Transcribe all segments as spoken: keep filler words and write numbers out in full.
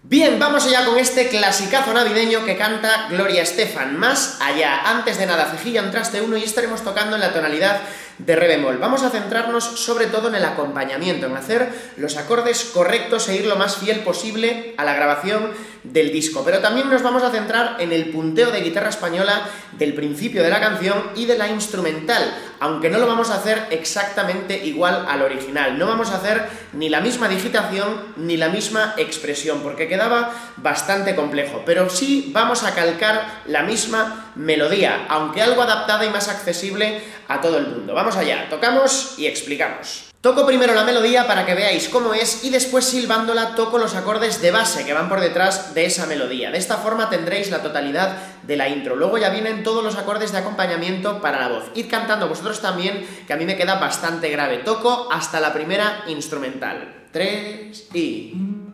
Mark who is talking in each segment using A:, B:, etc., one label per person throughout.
A: Bien, vamos allá con este clasicazo navideño que canta Gloria Estefan, Más allá. Antes de nada, cejilla en traste uno y estaremos tocando en la tonalidad de re bemol. Vamos a centrarnos sobre todo en el acompañamiento, en hacer los acordes correctos e ir lo más fiel posible a la grabación del disco, pero también nos vamos a centrar en el punteo de guitarra española del principio de la canción y de la instrumental, aunque no lo vamos a hacer exactamente igual al original, no vamos a hacer ni la misma digitación ni la misma expresión, porque quedaba bastante complejo, pero sí vamos a calcar la misma melodía, aunque algo adaptada y más accesible a todo el mundo. Vamos allá, tocamos y explicamos. Toco primero la melodía para que veáis cómo es y después silbándola toco los acordes de base que van por detrás de esa melodía. De esta forma tendréis la totalidad de la intro. Luego ya vienen todos los acordes de acompañamiento para la voz. Id cantando vosotros también, que a mí me queda bastante grave. Toco hasta la primera instrumental. Tres y...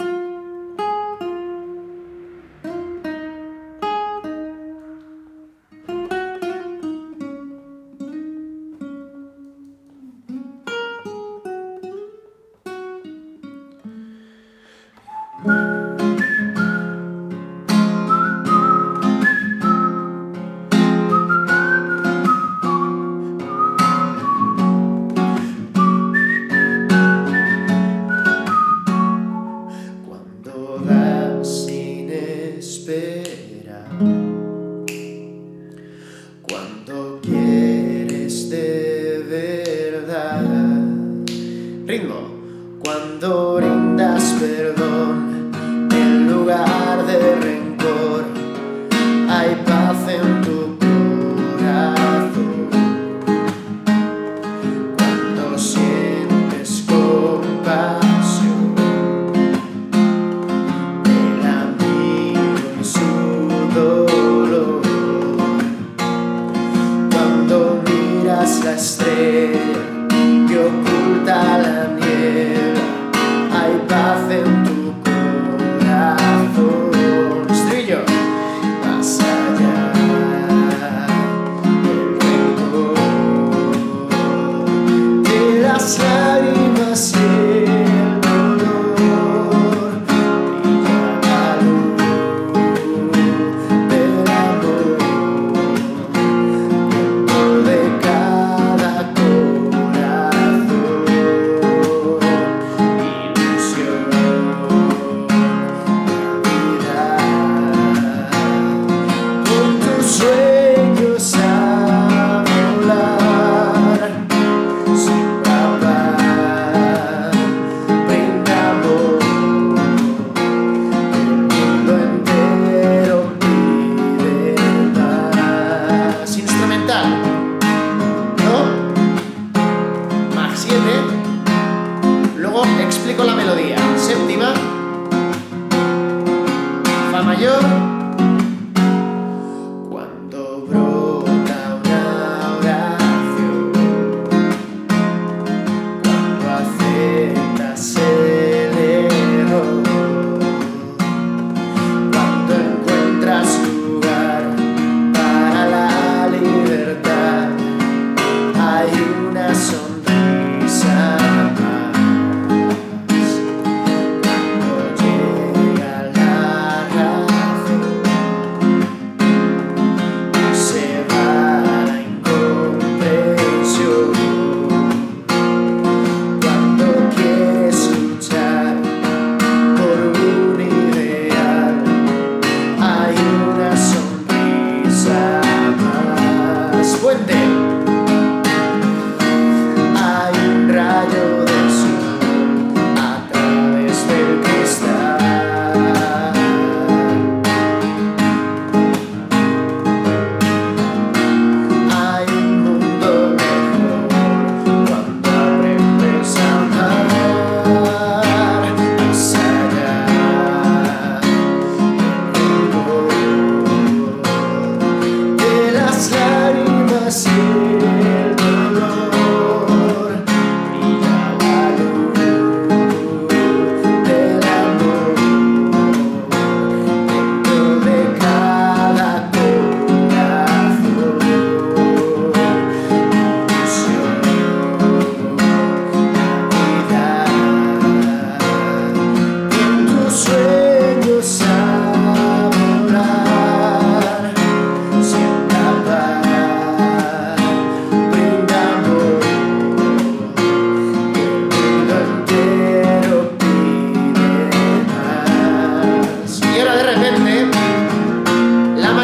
A: Cuando quieres de verdad, ritmo, cuando brindas perdón en lugar de rencor, hay paz en tu corazón. Cuando sientes compasión del amigo y su dolor, la estrella que oculta la niebla, hay paz en tu corazón. Estribillo. Más allá del rencor, de las lágrimas y el dolor, brilla la luz del amor dentro de cada corazón. Ilusión, Navidad, con tus sueños a volar, sin papá, brindamos, el mundo entero pide paz. Instrumental. siete, luego explico la melodía. Séptima, fa mayor. Cuando brota una oración, cuando aceptas el error, cuando encuentras lugar para la libertad, hay una sonrisa. Cuando llega la razón,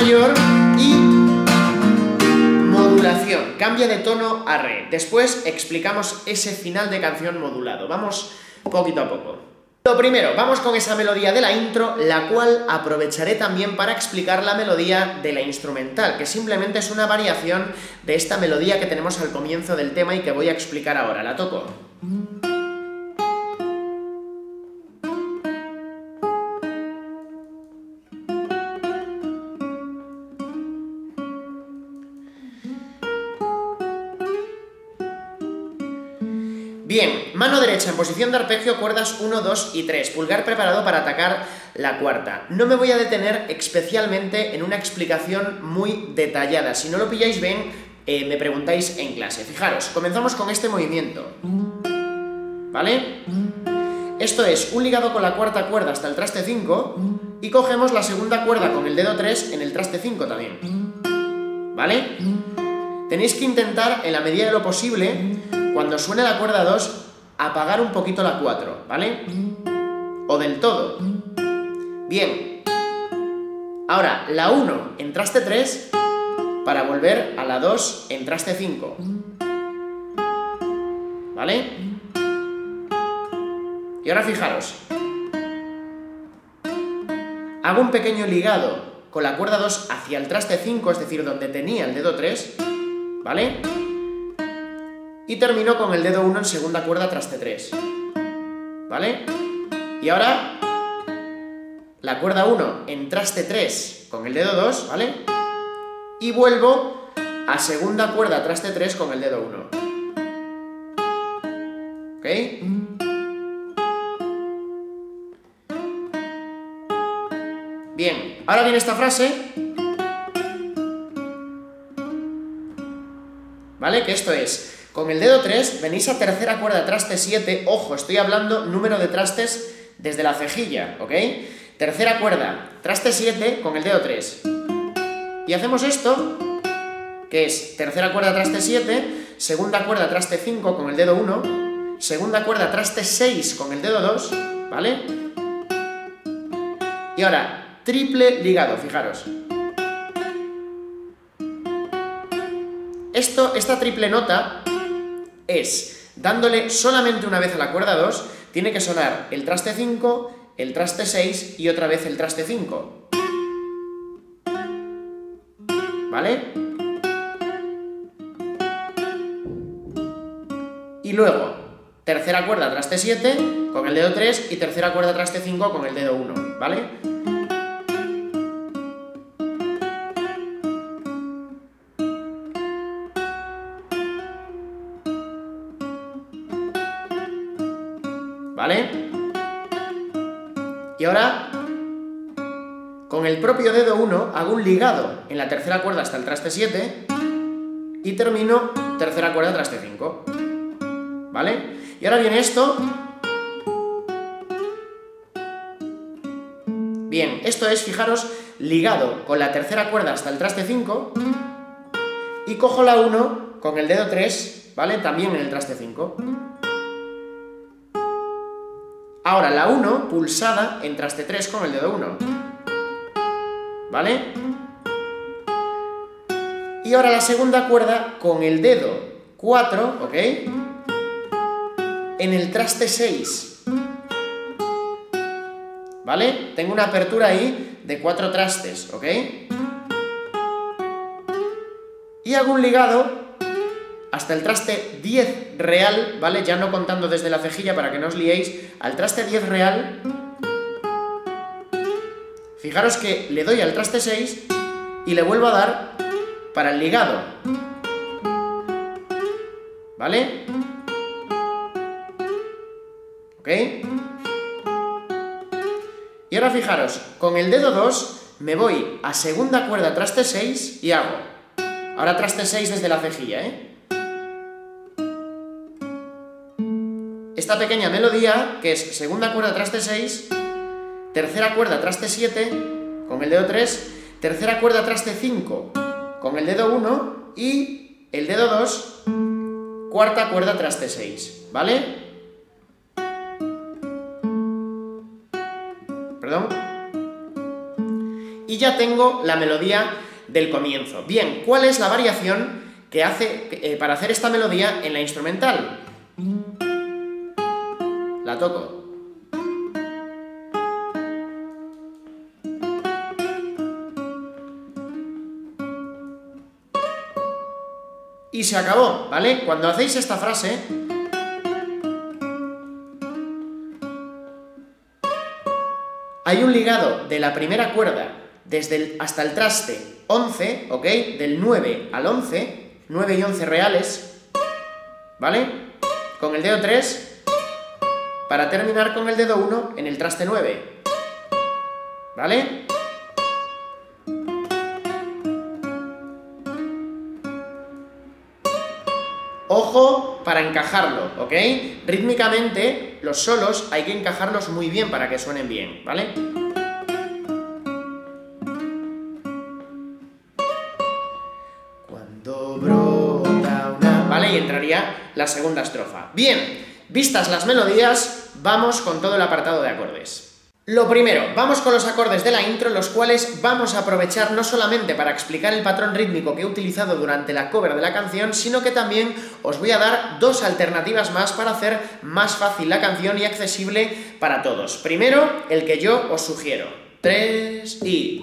A: mayor y modulación, cambia de tono a re. Después explicamos ese final de canción modulado. Vamos poquito a poco. Lo primero, vamos con esa melodía de la intro, la cual aprovecharé también para explicar la melodía de la instrumental, que simplemente es una variación de esta melodía que tenemos al comienzo del tema y que voy a explicar ahora. La toco. Bien, mano derecha en posición de arpegio, cuerdas uno, dos y tres, pulgar preparado para atacar la cuarta. No me voy a detener especialmente en una explicación muy detallada. Si no lo pilláis bien, eh, me preguntáis en clase. Fijaros, comenzamos con este movimiento, ¿vale? Esto es un ligado con la cuarta cuerda hasta el traste cinco y cogemos la segunda cuerda con el dedo tres en el traste cinco también, ¿vale? Tenéis que intentar, en la medida de lo posible, cuando suene la cuerda dos, apagar un poquito la cuatro, ¿vale? O del todo. Bien. Ahora, la uno en traste tres para volver a la dos en traste cinco. ¿Vale? Y ahora fijaros. Hago un pequeño ligado con la cuerda dos hacia el traste cinco, es decir, donde tenía el dedo tres, ¿vale? Y termino con el dedo uno en segunda cuerda traste tres, ¿vale? Y ahora la cuerda uno en traste tres con el dedo dos, ¿vale? Y vuelvo a segunda cuerda traste tres con el dedo uno. ¿Ok? Bien, ahora viene esta frase, ¿vale? Que esto es, con el dedo tres venís a tercera cuerda traste siete, ojo, estoy hablando número de trastes desde la cejilla, ¿ok? Tercera cuerda, traste siete con el dedo tres. Y hacemos esto, que es tercera cuerda traste siete, segunda cuerda traste cinco con el dedo uno, segunda cuerda traste seis con el dedo dos, ¿vale? Y ahora, triple ligado, fijaros. Esto, esta triple nota es, dándole solamente una vez a la cuerda dos, tiene que sonar el traste cinco, el traste seis y otra vez el traste cinco. ¿Vale? Y luego, tercera cuerda traste siete con el dedo tres y tercera cuerda traste cinco con el dedo uno, ¿vale? ¿Vale? Y ahora, con el propio dedo uno, hago un ligado en la tercera cuerda hasta el traste siete y termino tercera cuerda traste cinco. ¿Vale? Y ahora viene esto. Bien, esto es, fijaros, ligado con la tercera cuerda hasta el traste cinco y cojo la uno con el dedo tres, ¿vale? También en el traste cinco. Ahora la uno pulsada en traste tres con el dedo uno, ¿vale? Y ahora la segunda cuerda con el dedo cuatro, ¿ok? En el traste seis, ¿vale? Tengo una apertura ahí de cuatro trastes, ¿ok? Y hago un ligado hasta el traste diez real, ¿vale? Ya no contando desde la cejilla para que no os liéis, al traste diez real. Fijaros que le doy al traste seis y le vuelvo a dar para el ligado, ¿vale? ¿Ok? Y ahora fijaros, con el dedo dos me voy a segunda cuerda traste seis y hago, ahora traste seis desde la cejilla, ¿eh? Esta pequeña melodía, que es segunda cuerda traste seis, tercera cuerda traste siete con el dedo tres, tercera cuerda traste cinco con el dedo uno y el dedo dos, cuarta cuerda traste seis, ¿vale? Perdón. Y ya tengo la melodía del comienzo. Bien, ¿cuál es la variación que hace eh, para hacer esta melodía en la instrumental? La toco. Y se acabó, ¿vale? Cuando hacéis esta frase, hay un ligado de la primera cuerda desde el, hasta el traste once, ¿ok? Del nueve al once, nueve y once reales, ¿vale? Con el dedo tres, para terminar con el dedo uno en el traste nueve, ¿vale? Ojo para encajarlo, ¿ok? Rítmicamente, los solos hay que encajarlos muy bien para que suenen bien, ¿vale? Cuando brota una... ¿Vale? Y entraría la segunda estrofa. Bien, vistas las melodías, vamos con todo el apartado de acordes. Lo primero, vamos con los acordes de la intro, los cuales vamos a aprovechar no solamente para explicar el patrón rítmico que he utilizado durante la cover de la canción, sino que también os voy a dar dos alternativas más para hacer más fácil la canción y accesible para todos. Primero, el que yo os sugiero. Tres y...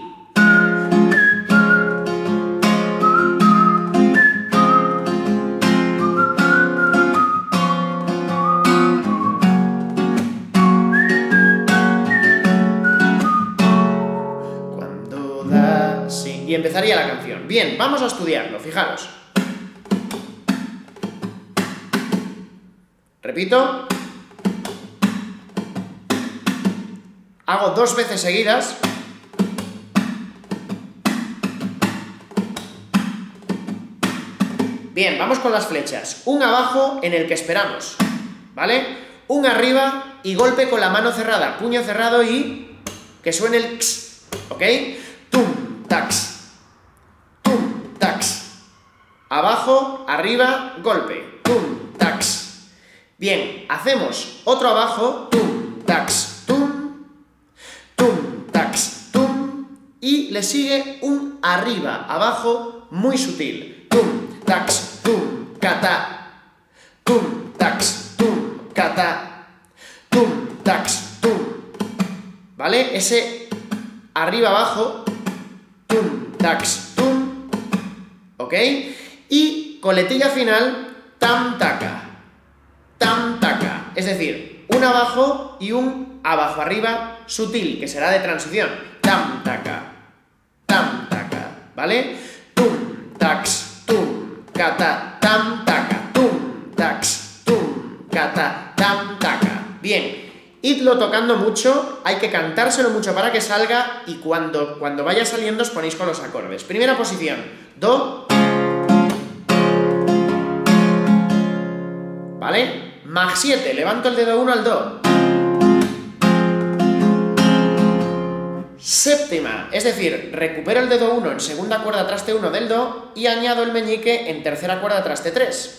A: Y empezaría la canción. Bien, vamos a estudiarlo, fijaros. Repito. Hago dos veces seguidas. Bien, vamos con las flechas. Un abajo en el que esperamos, ¿vale? Un arriba y golpe con la mano cerrada, puño cerrado y que suene el x, ¿ok? Tum, tax. Tax. Abajo, arriba, golpe. Tum, tax. Bien, hacemos otro abajo. Tum, tax, tum. Tum, tax, tum. Y le sigue un arriba, abajo, muy sutil. Tum, tax, tum, kata. Tum, tax, tum, kata. Tum, tax, tum. ¿Vale? Ese arriba, abajo. Tum, tax, tum. ¿Ok? Y coletilla final, tam, taca. Tam, taca. Es decir, un abajo y un abajo arriba sutil, que será de transición. Tam, taca. Tam, taca. ¿Vale? Tum, tax, tum, kata, tam, taca. Tum, tax, tum, kata, tam, taca. Bien. Idlo tocando mucho, hay que cantárselo mucho para que salga y cuando, cuando vaya saliendo os ponéis con los acordes. Primera posición, do, ¿vale? Mag siete, levanto el dedo uno al do. Séptima, es decir, recupero el dedo uno en segunda cuerda traste uno del do y añado el meñique en tercera cuerda traste tres.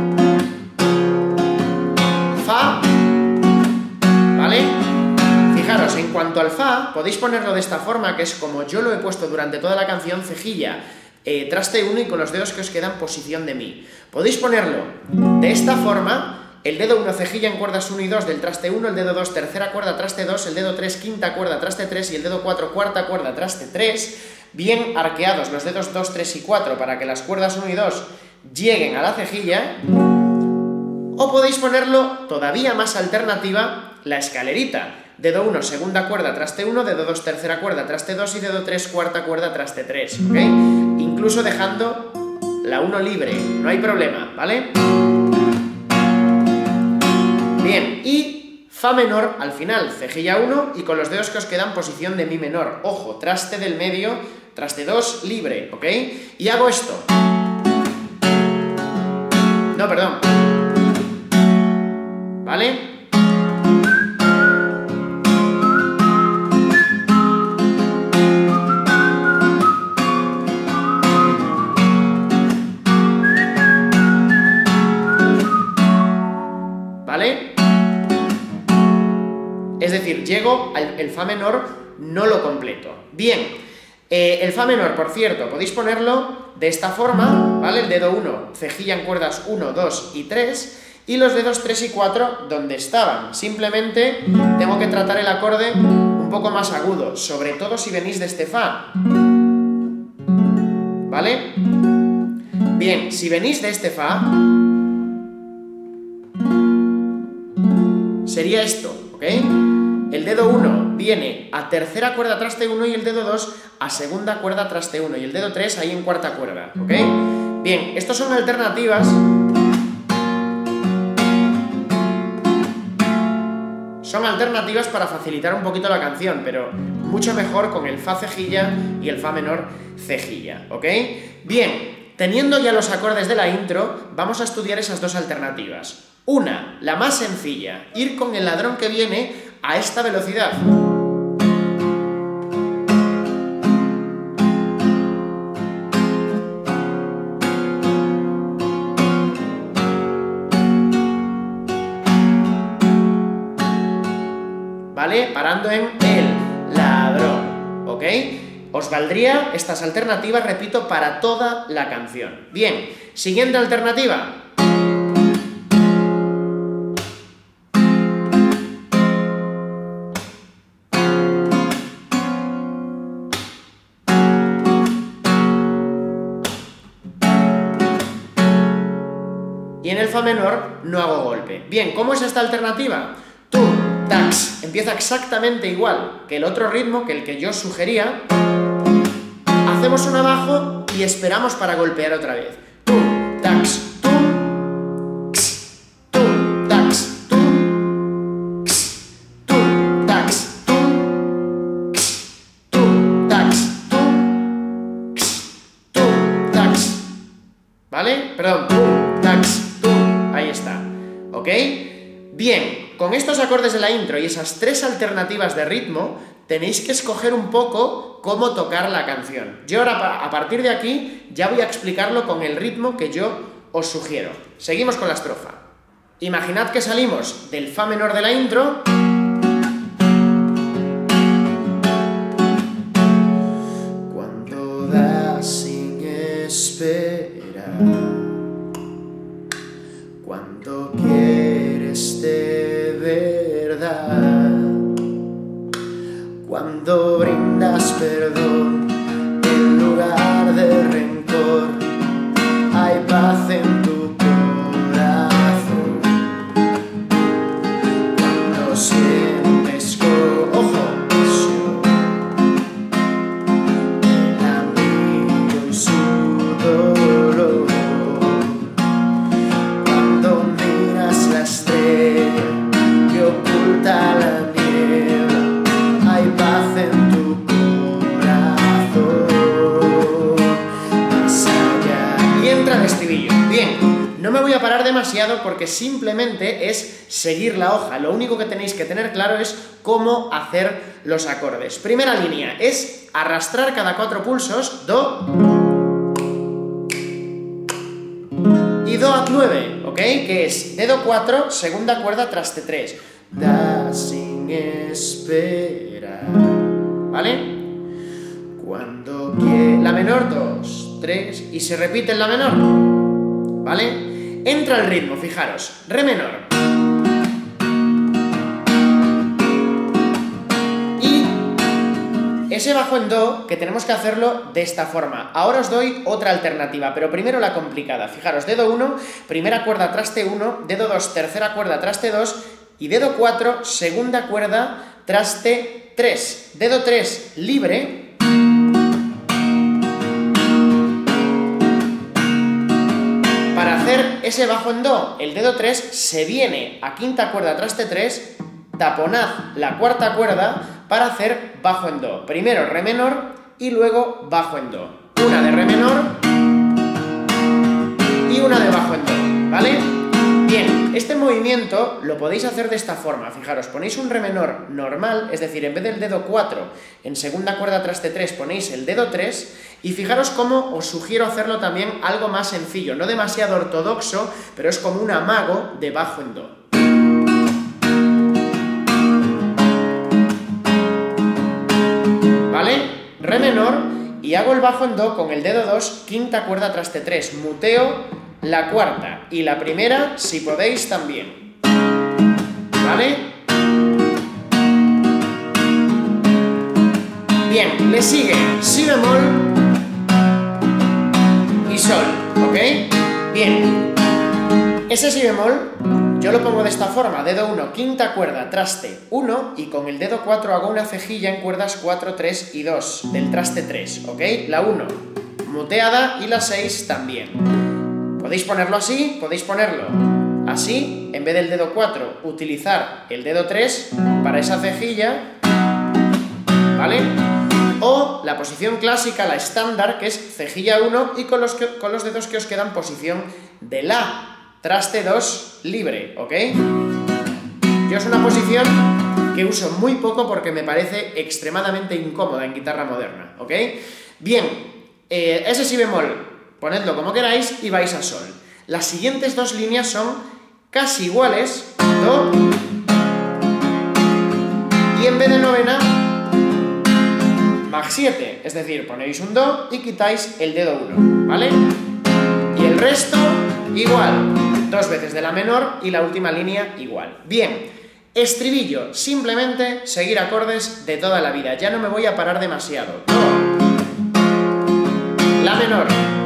A: Fa, ¿vale? Fijaros, en cuanto al fa, podéis ponerlo de esta forma, que es como yo lo he puesto durante toda la canción, cejilla, eh, traste uno y con los dedos que os quedan posición de mi. Podéis ponerlo de esta forma, el dedo uno cejilla en cuerdas uno y dos del traste uno, el dedo dos tercera cuerda traste dos, el dedo tres quinta cuerda traste tres y el dedo cuatro cuarta cuerda traste tres, bien arqueados los dedos dos, tres y cuatro para que las cuerdas uno y dos lleguen a la cejilla. O podéis ponerlo todavía más alternativa, la escalerita. Dedo uno, segunda cuerda, traste uno, dedo dos, tercera cuerda, traste dos y dedo tres, cuarta cuerda, traste tres, ¿ok? Incluso dejando la uno libre, no hay problema, ¿vale? Bien, y fa menor al final, cejilla uno y con los dedos que os quedan posición de mi menor. Ojo, traste del medio, traste dos, libre, ¿ok? Y hago esto. No, perdón. ¿Vale? ¿Vale? Es decir, llego al el fa menor, no lo completo. Bien, Eh, el fa menor, por cierto, podéis ponerlo de esta forma, ¿vale? El dedo uno, cejilla en cuerdas uno, dos y tres, y los dedos tres y cuatro donde estaban. Simplemente tengo que tratar el acorde un poco más agudo, sobre todo si venís de este fa, ¿vale? Bien, si venís de este fa, sería esto, ¿ok? El dedo uno viene a tercera cuerda traste uno y el dedo dos a segunda cuerda traste uno y el dedo tres ahí en cuarta cuerda, ¿ok? Bien, estos son alternativas. Son alternativas para facilitar un poquito la canción, pero mucho mejor con el fa cejilla y el fa menor cejilla, ¿ok? Bien, teniendo ya los acordes de la intro, vamos a estudiar esas dos alternativas. Una, la más sencilla, ir con el ladrón que viene a esta velocidad. ¿Vale? Parando en el ladrón, ¿ok? Os valdría estas alternativas, repito, para toda la canción. Bien, siguiente alternativa. Y en el fa menor no hago golpe. Bien, ¿cómo es esta alternativa? Tum, tax. Empieza exactamente igual que el otro ritmo, que el que yo sugería. Hacemos un abajo y esperamos para golpear otra vez. Tum, tax, tum, x, tum, tax, tum, x, tum, tax, tum, x, tum, tax, tum, x, tum, tax. ¿Vale? Perdón, tum, tax. Ahí está, ¿ok? Bien, con estos acordes de la intro y esas tres alternativas de ritmo, tenéis que escoger un poco cómo tocar la canción. Yo ahora, a partir de aquí, ya voy a explicarlo con el ritmo que yo os sugiero. Seguimos con la estrofa. Imaginad que salimos del fa menor de la intro. Cuando das sin esperar, cuando quieres de verdad, cuando brindas perdón en lugar de rencor, hay paz en tu corazón. Cuando sientes con ojo pasión, el amigo y su dolor. La niebla, hay paz en tu corazón, más allá. Y entra el estribillo. Bien, no me voy a parar demasiado porque simplemente es seguir la hoja. Lo único que tenéis que tener claro es cómo hacer los acordes. Primera línea es arrastrar cada cuatro pulsos, do y do a nueve, ¿ok? Que es dedo cuatro, segunda cuerda traste tres. Da sin esperar, ¿vale? Cuando quiere... La menor, dos, tres, y se repite en la menor, ¿vale? Entra el ritmo, fijaros, re menor. Y ese bajo en do, que tenemos que hacerlo de esta forma. Ahora os doy otra alternativa, pero primero la complicada. Fijaros, dedo uno, primera cuerda traste uno, dedo dos, tercera cuerda traste dos, y dedo cuatro, segunda cuerda, traste tres. Dedo tres, libre. Para hacer ese bajo en do, el dedo tres se viene a quinta cuerda, traste tres, taponad la cuarta cuerda para hacer bajo en do. Primero re menor y luego bajo en do. Una de re menor y una de bajo en do, ¿vale? Bien, este movimiento lo podéis hacer de esta forma, fijaros, ponéis un re menor normal, es decir, en vez del dedo cuatro en segunda cuerda traste tres ponéis el dedo tres, y fijaros cómo os sugiero hacerlo también algo más sencillo, no demasiado ortodoxo, pero es como un amago de bajo en do. ¿Vale? Re menor y hago el bajo en do con el dedo dos, quinta cuerda traste tres, muteo la cuarta y la primera, si podéis, también. ¿Vale? Bien, le sigue si bemol y sol, ¿ok? Bien, ese si bemol yo lo pongo de esta forma, dedo uno, quinta cuerda, traste uno, y con el dedo cuatro hago una cejilla en cuerdas cuatro, tres y dos, del traste tres, ¿ok? La uno, muteada, y la seis también. Podéis ponerlo así, podéis ponerlo así, en vez del dedo cuatro, utilizar el dedo tres para esa cejilla, ¿vale? O la posición clásica, la estándar, que es cejilla uno, y con los, que, con los dedos que os quedan posición de la. Traste dos, libre, ¿ok? Yo es una posición que uso muy poco porque me parece extremadamente incómoda en guitarra moderna, ¿ok? Bien, eh, ese si bemol, ponedlo como queráis y vais a sol. Las siguientes dos líneas son casi iguales, do, y en vez de novena, mag siete, es decir, ponéis un do y quitáis el dedo uno, ¿vale? Y el resto, igual. Dos veces de la menor y la última línea igual. Bien, estribillo, simplemente seguir acordes de toda la vida. Ya no me voy a parar demasiado. Do, la menor,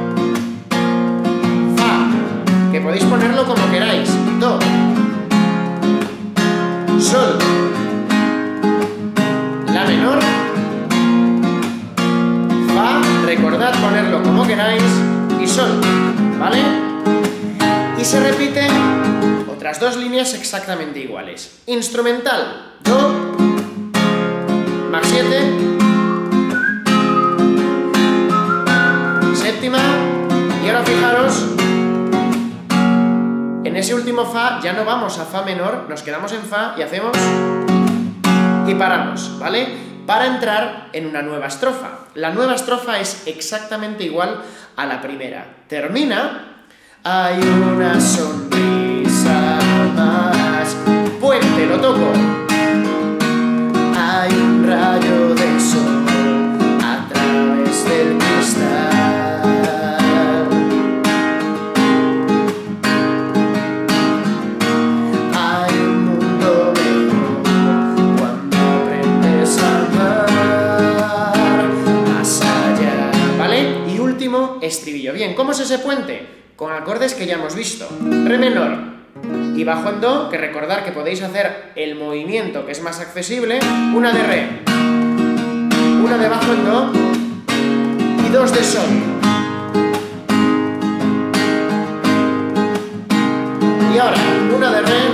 A: fa, que podéis ponerlo como queráis. Do, sol, la menor, fa, recordad ponerlo como queráis, y sol, ¿vale? Y se repiten otras dos líneas exactamente iguales. Instrumental, do, mag siete, séptima, y ahora fijaros, en ese último fa ya no vamos a fa menor, nos quedamos en fa y hacemos y paramos, ¿vale? Para entrar en una nueva estrofa. La nueva estrofa es exactamente igual a la primera. Termina. Hay una sonrisa más. Puente, lo toco. Hay un rayo de sol a través del cristal. Hay un mundo mejor cuando aprendes a amar más allá. ¿Vale? Y último, estribillo. Bien, ¿cómo es ese puente? Con acordes que ya hemos visto. Re menor y bajo en do, que recordar que podéis hacer el movimiento que es más accesible, una de re, una de bajo en do y dos de sol. Y ahora, una de re,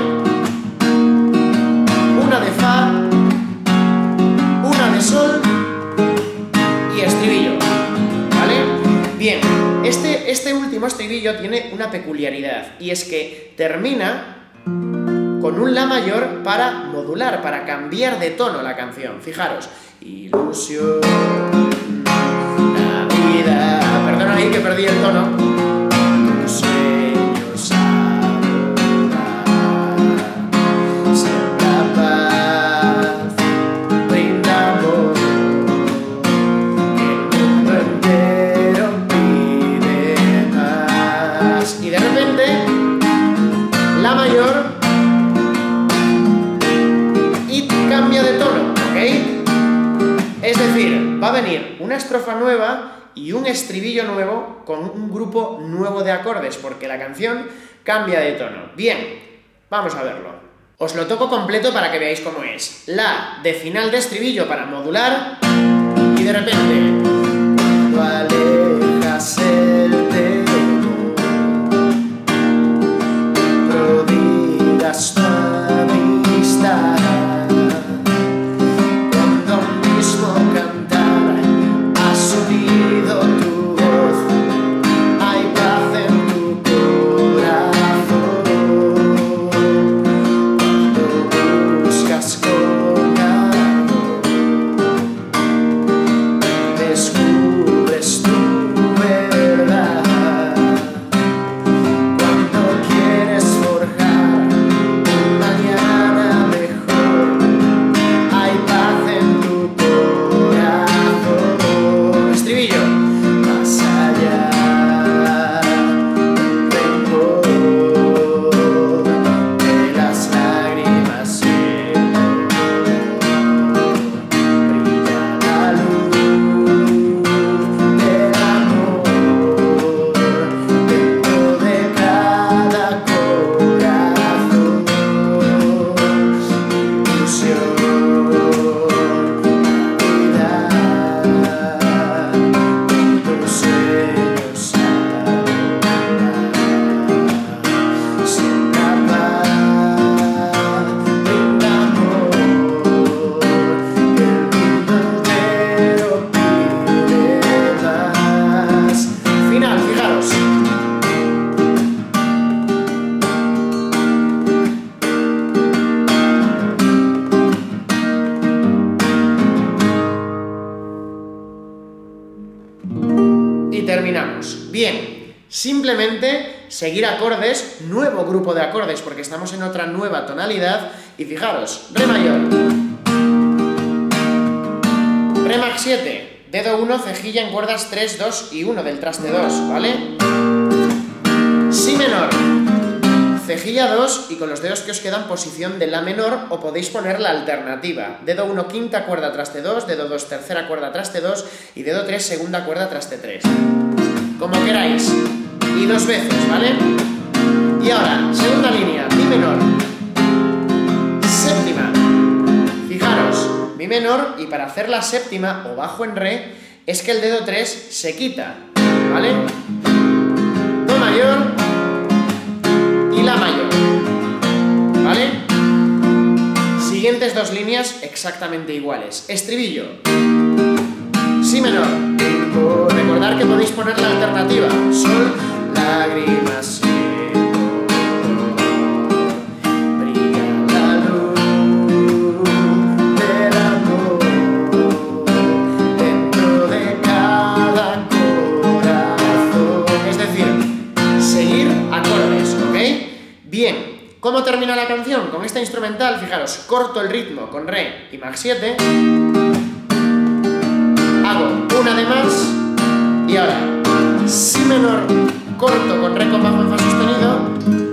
A: una de fa, una de sol y estribillo. ¿Vale? Bien. Este, este último estribillo tiene una peculiaridad, y es que termina con un la mayor para modular, para cambiar de tono la canción. Fijaros, ilusión, la vida, perdón ahí que perdí el tono, tus sueños ahora, siembra paz, brinda amor, el mundo entero. Y de repente, la mayor y cambia de tono, ¿ok? Es decir, va a venir una estrofa nueva y un estribillo nuevo con un grupo nuevo de acordes, porque la canción cambia de tono. Bien, vamos a verlo. Os lo toco completo para que veáis cómo es. La de final de estribillo para modular, y de repente, cuando alejas el temor, prodigas tu amistad, cuando mismo cantar has unido tu voz, hay paz en tu corazón, cuando buscas con amor, descubres terminamos. Bien, simplemente seguir acordes, nuevo grupo de acordes, porque estamos en otra nueva tonalidad, y fijaros, Re mayor, Re max siete, dedo uno, cejilla en cuerdas tres, dos y uno del traste dos, ¿vale? Si menor, cejilla dos y con los dedos que os quedan posición de La menor, o podéis poner la alternativa. Dedo uno, quinta cuerda, traste dos, dedo dos, tercera cuerda, traste dos y dedo tres, segunda cuerda, traste tres. Como queráis. Y dos veces, ¿vale? Y ahora, segunda línea, Mi menor, séptima. Fijaros, Mi menor, y para hacer la séptima o bajo en Re, es que el dedo tres se quita, ¿vale? Do mayor y La mayor, ¿vale? Siguientes dos líneas exactamente iguales. Estribillo, Si menor, recordar que podéis poner la alternativa, Sol, lágrimas, cielo, brilla la luz del amor dentro de cada corazón. Es decir, seguir acordes, ¿ok? Bien, ¿cómo termina la canción? Con esta instrumental, fijaros, corto el ritmo con Re y max siete, hago una de más, y ahora, Si menor, corto con Re con bajo en fa sostenido,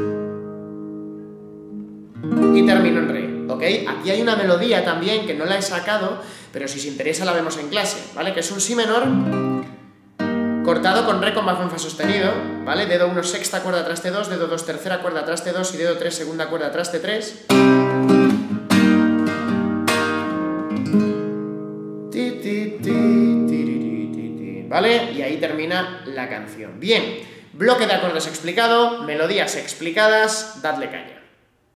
A: y termino en Re, ¿ok? Aquí hay una melodía también que no la he sacado, pero si os interesa la vemos en clase, ¿vale? Que es un Si menor cortado con Re con bajo en fa sostenido, ¿vale? Dedo uno, sexta cuerda, traste dos, dedo dos, tercera cuerda, traste dos y dedo tres, segunda cuerda, traste tres. Ti, ti, ti, ti, ti, ti, ti, ¿vale? Y ahí termina la canción. Bien, bloque de acordes explicado, melodías explicadas, dadle caña.